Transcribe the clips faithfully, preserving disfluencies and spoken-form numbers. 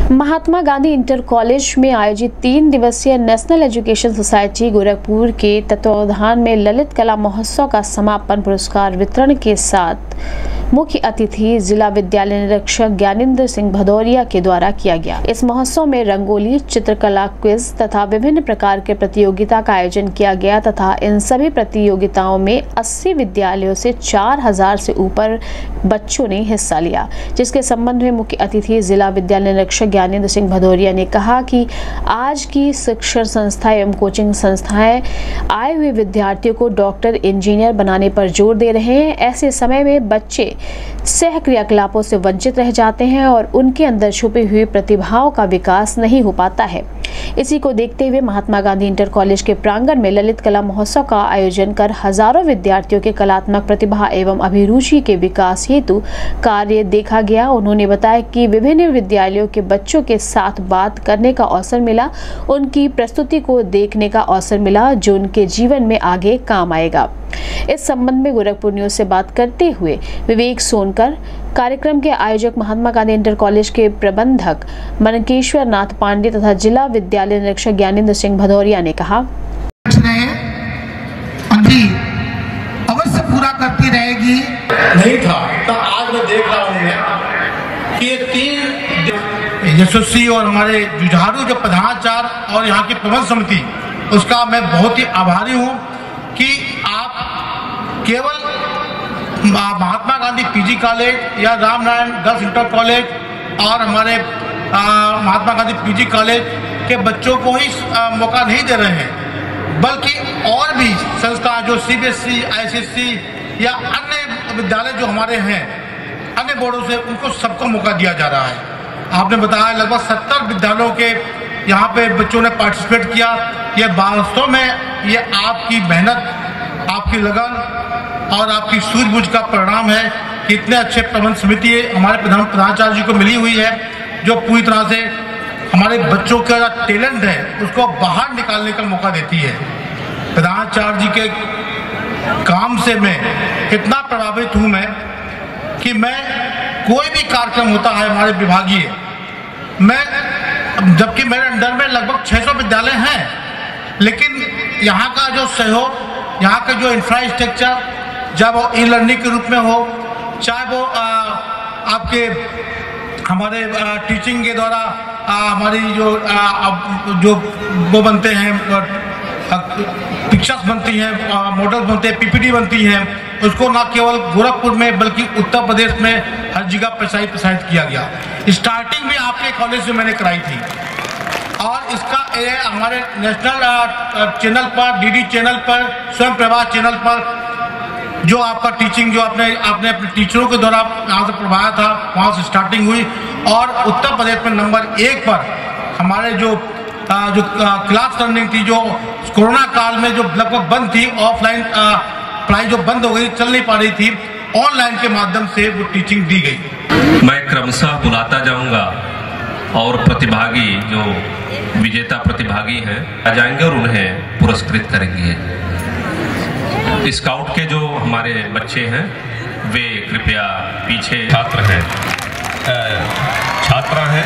महात्मा Gandhi inter college में आयोजित तीन दिवसीय नेशनल एजुकेशन सोसाइटी गोरखपुर के तत्वावधान में ललित कला महोत्सव का समापन पुरस्कार वितरण के साथ मुख्य अतिथि जिला विद्यालय निरीक्षक ज्ञानेंद्र सिंह भदौरिया के द्वारा किया गया। इस महोत्सव में रंगोली, चित्रकला, क्विज तथा विभिन्न प्रकार के प्रतियोगिता का आयोजन किया गया तथा इन सभी प्रतियोगिताओं में अस्सी विद्यालयों से चार हजार से ऊपर बच्चों ने हिस्सा लिया, जिसके संबंध में मुख्य अतिथि जिला विद्यालय निरीक्षक ज्ञानेंद्र सिंह भदौरिया ने कहा कि आज की शिक्षण संस्था एवं कोचिंग संस्थाएं आए हुए विद्यार्थियों को डॉक्टर, इंजीनियर बनाने पर जोर दे रहे हैं। ऐसे समय में बच्चे सह क्रियाकलापों से वंचित रह जाते हैं और उनके अंदर छुपी हुई प्रतिभाओं का विकास नहीं हो पाता है। इसी को देखते हुए महात्मा गांधी इंटर कॉलेज के प्रांगण में ललित कला महोत्सव का आयोजन कर हजारों विद्यार्थियों के कलात्मक प्रतिभा एवं अभिरुचि के विकास हेतु कार्य देखा गया। उन्होंने बताया कि विभिन्न विद्यालयों के बच्चों के साथ बात करने का अवसर मिला, उनकी प्रस्तुति को देखने का अवसर मिला जो उनके जीवन में आगे काम आएगा। इस संबंध में गोरखपुर न्यूज से बात करते हुए विवेक सोनकर, कार्यक्रम के आयोजक महात्मा गांधी इंटर कॉलेज के प्रबंधक मनकेश्वर नाथ पांडे तथा जिला विद्यालय निरीक्षक ज्ञानेंद्र सिंह भदौरिया ने कहा, अवश्य पूरा करती रहेगी। नहीं था तो आज मैं देख रहा हूँ कि ये तीन यशस्वी और हमारे जुझारू जो प्रधानाचार्य और यहाँ की प्रबंध समिति, उसका मैं बहुत ही आभारी हूँ कि आप केवल महात्मा गांधी पीजी कॉलेज या Ram Narayan girls inter college और हमारे आ, महात्मा गांधी पीजी कॉलेज के बच्चों को ही आ, मौका नहीं दे रहे हैं, बल्कि और भी संस्था जो सीबीएसई, आईसीएसई या अन्य विद्यालय जो हमारे हैं अन्य बोर्डों से, उनको सबको मौका दिया जा रहा है। आपने बताया लगभग सत्तर विद्यालयों के यहाँ पे बच्चों ने पार्टिसिपेट किया। ये वास्तव में ये आपकी मेहनत, आपकी लगन और आपकी सूझबूझ का परिणाम है कि इतने अच्छे प्रबंध समिति हमारे प्रधान प्रधानाचार्य जी को मिली हुई है, जो पूरी तरह से हमारे बच्चों का टैलेंट है उसको बाहर निकालने का मौका देती है। प्रधानाचार्य जी के काम से मैं इतना प्रभावित हूँ मैं कि मैं कोई भी कार्यक्रम होता है हमारे विभागीय, मैं जबकि मेरे अंडर में लगभग छह सौ विद्यालय हैं, लेकिन यहाँ का जो सहयोग, यहाँ का जो इंफ्रास्ट्रक्चर, चाहे वो ई लर्निंग के रूप में हो, चाहे वो आ, आपके हमारे आ, टीचिंग के द्वारा आ, हमारी जो आ, जो वो बनते हैं, पिक्चर्स बनती हैं, मॉडल बनते हैं, पीपीटी बनती हैं, उसको ना केवल गोरखपुर में बल्कि उत्तर प्रदेश में हर जगह प्रसारित प्रसारित किया गया। स्टार्टिंग भी आपके कॉलेज से मैंने कराई थी और इसका ये हमारे नेशनल चैनल पर, डीडी चैनल पर, स्वयं प्रभा चैनल पर जो आपका टीचिंग जो आपने आपने अपने टीचरों के द्वारा यहाँ से पढ़ाया था, वहाँ से स्टार्टिंग हुई और उत्तर प्रदेश में नंबर एक पर हमारे जो आ, जो क्लास लर्निंग थी, जो कोरोना काल में जो लगभग बंद थी, ऑफलाइन पढ़ाई जो बंद हो गई, चल नहीं पा रही थी, ऑनलाइन के माध्यम से वो टीचिंग दी गई। मैं क्रमशः बुलाता जाऊंगा और प्रतिभागी जो विजेता प्रतिभागी हैं आ जाएंगे और उन्हें पुरस्कृत करेंगे। स्काउट के जो हमारे बच्चे हैं वे कृपया पीछे, छात्र हैं छात्रा हैं,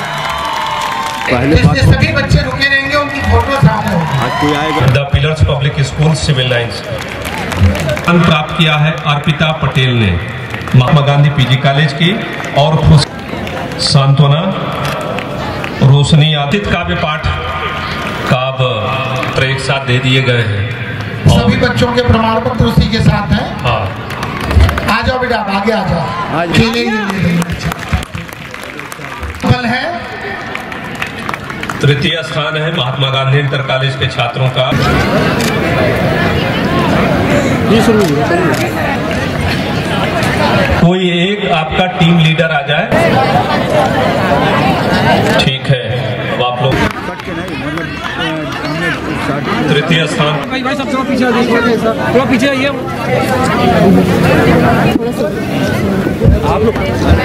सभी बच्चे रुके रहेंगे, उनकी फोटो सामने होगी। The pillars public school civil lines प्राप्त किया है अर्पिता पटेल ने महात्मा गांधी पीजी कॉलेज की, और सांत्वना रोशनी आदित्य काव्य पाठ काव्य एक साथ दे दिए गए हैं। सभी बच्चों के प्रमाण पत्र उसी के साथ हैं। हाँ, आ जाओ बेटा, आगे आ जाओ। फल है तृतीय स्थान है महात्मा गांधी इंटर कॉलेज के छात्रों का। कोई एक आपका टीम लीडर आ जाए, ठीक है। अब आप लोग तृतीय स्थान, भाई सब थोड़ा पीछे देखिए, थोड़ा पीछे आइए आप लोग,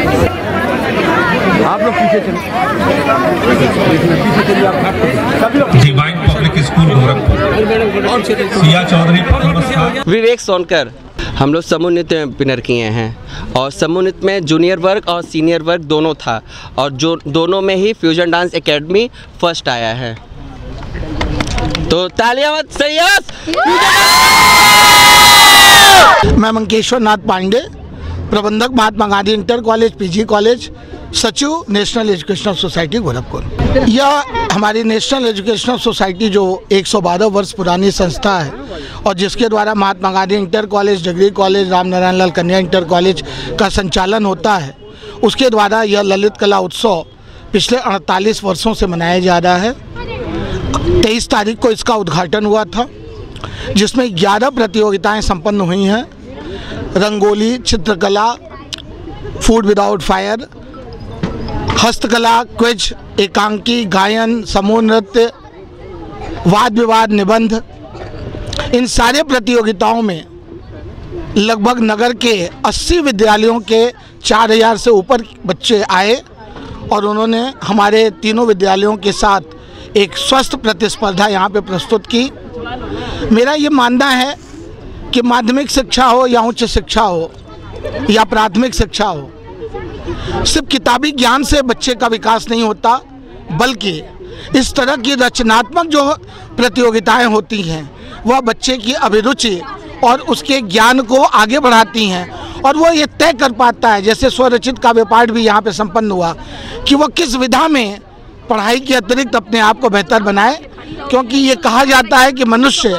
आप लोग पीछे चलो, पीछे चलिए आप। Divine public school Gorakhpur, Siya Chaudhary, Vivek Sonkar. हम लोग समूह नृत्य विनर किए हैं और समूह नृत्य में जूनियर वर्ग और सीनियर वर्ग दोनों था और जो दोनों में ही फ्यूजन डांस एकेडमी फर्स्ट आया है। तो तालियां मत सही। मैं मंकेश्वर नाथ पांडे, प्रबंधक Mahatma Gandhi inter college PG college, सचिव नेशनल एजुकेशनल सोसाइटी गोरखपुर। यह हमारी नेशनल एजुकेशनल सोसाइटी जो एक सौ बारह वर्ष पुरानी संस्था है और जिसके द्वारा Mahatma Gandhi inter college, degree college, Ram Narayan Lal कन्या इंटर कॉलेज का संचालन होता है, उसके द्वारा यह ललित कला उत्सव पिछले अड़तालीस वर्षों से मनाया जा रहा है। तेईस तारीख को इसका उद्घाटन हुआ था, जिसमें ग्यारह प्रतियोगिताएं संपन्न हुई हैं। रंगोली, चित्रकला, फूड विदाउट फायर, हस्तकला, क्विज, एकांकी, गायन, समूह नृत्य, वाद विवाद, निबंध। इन सारे प्रतियोगिताओं में लगभग नगर के अस्सी विद्यालयों के चार हज़ार से ऊपर बच्चे आए और उन्होंने हमारे तीनों विद्यालयों के साथ एक स्वस्थ प्रतिस्पर्धा यहाँ पे प्रस्तुत की। मेरा ये मानना है कि माध्यमिक शिक्षा हो या उच्च शिक्षा हो या प्राथमिक शिक्षा हो, सिर्फ किताबी ज्ञान से बच्चे का विकास नहीं होता, बल्कि इस तरह की रचनात्मक जो प्रतियोगिताएं होती हैं वह बच्चे की अभिरुचि और उसके ज्ञान को आगे बढ़ाती हैं और वो ये तय कर पाता है, जैसे स्वरचित काव्य पाठ भी यहाँ पे संपन्न हुआ, कि वह किस विधा में पढ़ाई के अतिरिक्त अपने आप को बेहतर बनाए। क्योंकि ये कहा जाता है कि मनुष्य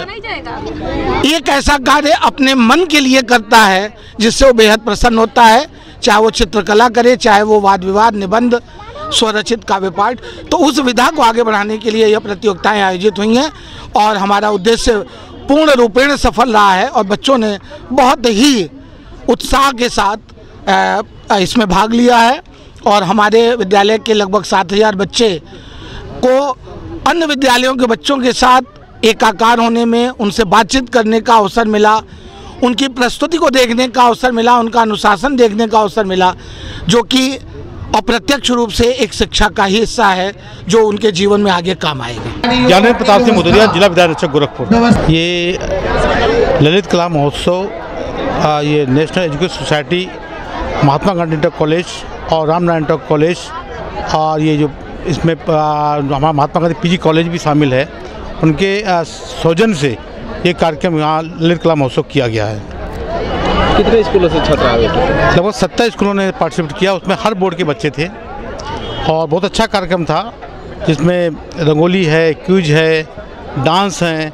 एक ऐसा कार्य अपने मन के लिए करता है जिससे वो बेहद प्रसन्न होता है, चाहे वो चित्रकला करे, चाहे वो वाद विवाद, निबंध, स्वरचित काव्य पाठ। तो उस विधा को आगे बढ़ाने के लिए यह प्रतियोगिताएं आयोजित हुई हैं और हमारा उद्देश्य पूर्ण रूपेण सफल रहा है और बच्चों ने बहुत ही उत्साह के साथ इसमें भाग लिया है और हमारे विद्यालय के लगभग सात हज़ार बच्चे को अन्य विद्यालयों के बच्चों के साथ एकाकार होने में, उनसे बातचीत करने का अवसर मिला, उनकी प्रस्तुति को देखने का अवसर मिला, उनका अनुशासन देखने का अवसर मिला, जो कि अप्रत्यक्ष रूप से एक शिक्षा का ही हिस्सा है जो उनके जीवन में आगे काम आएगा। ज्ञानेन्द्र प्रताप सिंह मुदरिया, जिला विद्यालय रक्षक गोरखपुर। ये ललित कला महोत्सव ये national education society, Mahatma Gandhi inter college और राम नारायण इंटर कॉलेज और ये जो इसमें हमारा महात्मा गांधी पीजी कॉलेज भी शामिल है, उनके सौजन्य से ये कार्यक्रम यहाँ ललित कला महोत्सव किया गया है। कितने स्कूलों से छात्र आए थे? लगभग सत्तर स्कूलों ने पार्टिसिपेट किया, उसमें हर बोर्ड के बच्चे थे और बहुत अच्छा कार्यक्रम था, जिसमें रंगोली है, क्विज है, डांस है,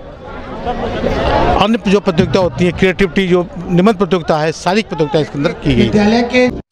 अन्य जो प्रतियोगिता होती है, क्रिएटिविटी जो निबंध प्रतियोगिता है, सारी प्रतियोगिता इसके अंदर की गई।